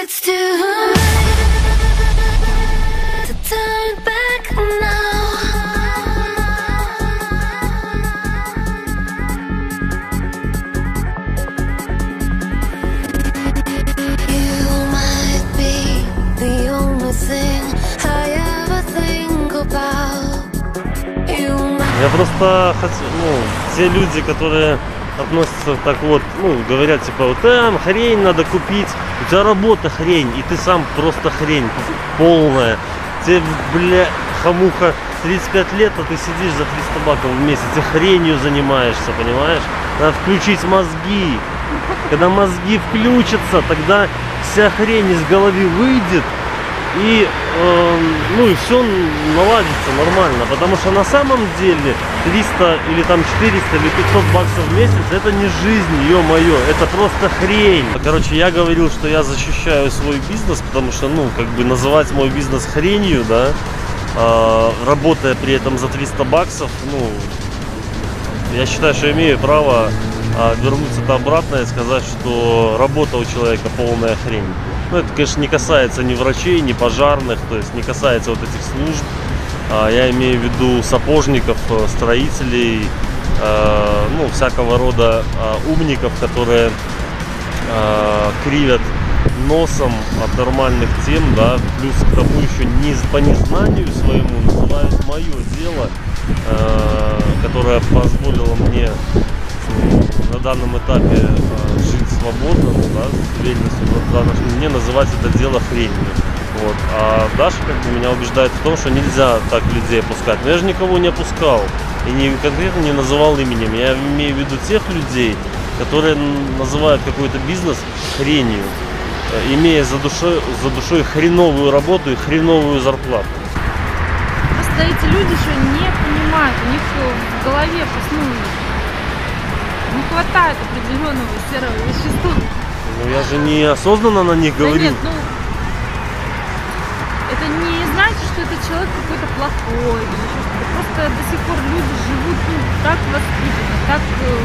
it's too late to turn back now. You might be the only thing I ever think about. Я просто хочу, те люди, которые относятся так вот, говорят типа, вот там хрень надо купить, у тебя работа хрень, и ты сам просто хрень полная. Тебе, бля, хамуха, 35 лет, а ты сидишь за 300 баксов в месяц и хренью занимаешься, понимаешь? Надо включить мозги. Когда мозги включатся, тогда вся хрень из головы выйдет. И, и все наладится нормально, потому что на самом деле 300 или там 400 или 500 баксов в месяц это не жизнь, ё-моё, это просто хрень. Короче, я говорил, что я защищаю свой бизнес, потому что, называть мой бизнес хренью, да, работая при этом за 300 баксов, я считаю, что имею право вернуться-то обратно и сказать, что работа у человека полная хрень. Это, конечно, не касается ни врачей, ни пожарных, то есть не касается вот этих служб. Я имею в виду сапожников, строителей, всякого рода умников, которые кривят носом от нормальных тем, да, плюс к тому еще по незнанию своему называют мое дело, которое позволило мне на данном этапе жить свободно, да, с уверенностью, мне называть это дело хренью. Вот. А Даша меня убеждает в том, что нельзя так людей опускать. Но я же никого не опускал и конкретно не называл именем. Я имею в виду тех людей, которые называют какой-то бизнес хренью, имея за душой хреновую работу и хреновую зарплату. Просто эти люди еще не понимают, у них в голове не хватает определенного серого вещества. Я же неосознанно на них говорю. Да нет, это не значит, что это человек какой-то плохой. Просто до сих пор люди живут так воспитанно, так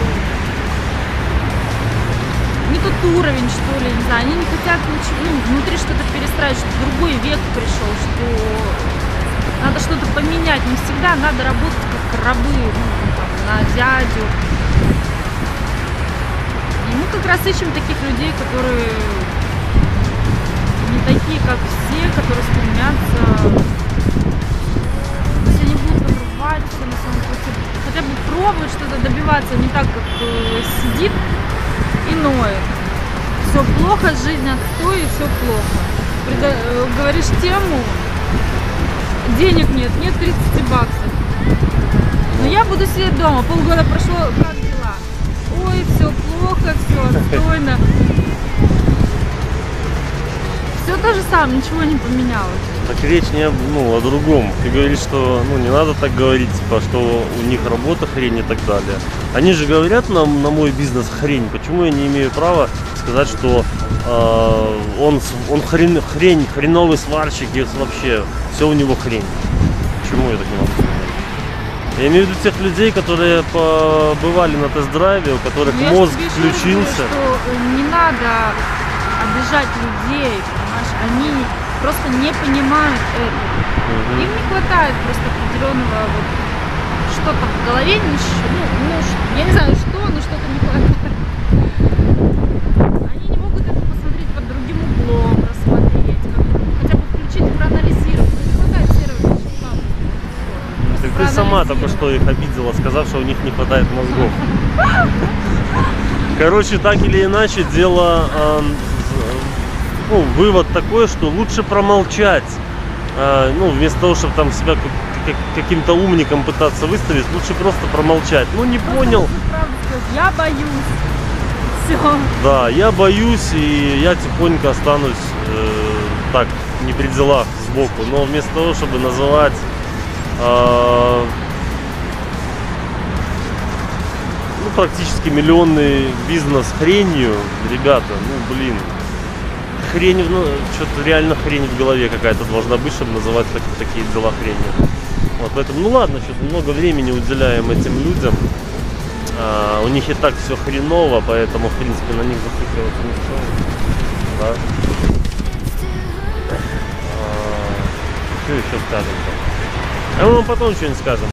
не тот уровень, что ли, не знаю. Они не хотят внутри что-то перестраивать, что другой век пришел, что надо что-то поменять. Не всегда надо работать как рабы, на дядю. И мы как раз ищем таких людей, которые не такие, как все, которые стремятся, если они будут рваться на своем пути, хотя бы пробовать что-то добиваться, не так, как сидит и ноет. Все плохо, жизнь отстой, и все плохо. Говоришь тему, денег нет 30 баксов. Но я буду сидеть дома, полгода прошло, как дела? Ой, все плохо, все отстойно. Все то же самое, ничего не поменялось. Так речь не о другом. Ты говоришь, что не надо так говорить, типа, что у них работа хрень и так далее. Они же говорят на мой бизнес хрень. Почему я не имею права сказать, что он хреновый сварщик и вообще все у него хрень? Почему я так не могу сказать? Я имею в виду тех людей, которые побывали на тест-драйве, у которых мозг включился. Что не надо обижать людей, понимаешь? Они просто не понимают этого. Им не хватает просто определенного что-то в голове, я не знаю что, но что-то не хватает. Они не могут это посмотреть под другим углом, рассмотреть, хотя бы включить, проанализировать. Не хватает серого вещества. Ты сама только что их обидела, сказав, что у них не хватает мозгов. Короче, так или иначе, дело, вывод такой, что лучше промолчать. Вместо того, чтобы там себя каким-то умником пытаться выставить, лучше просто промолчать. Не понял. Я боюсь. Все. Да, я боюсь, и я тихонько останусь так, не при делах, сбоку. Но вместо того, чтобы называть практически миллионный бизнес хренью, ребята, хрень, что-то реально хрень в голове какая-то должна быть, чтобы называть такие дела хренью. Вот поэтому, ладно, что-то много времени уделяем этим людям. У них и так все хреново, поэтому, в принципе, на них зацикливаться не стоит. Да? что еще скажем-то? А мы вам потом что-нибудь скажем.